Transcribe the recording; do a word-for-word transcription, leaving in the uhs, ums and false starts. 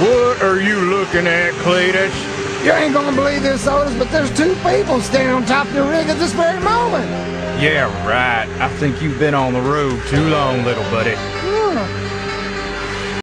What are you looking at, Cletus? You ain't gonna believe this, Otis, but there's two people standing on top of the rig at this very moment. Yeah, right. I think you've been on the road too long, little buddy.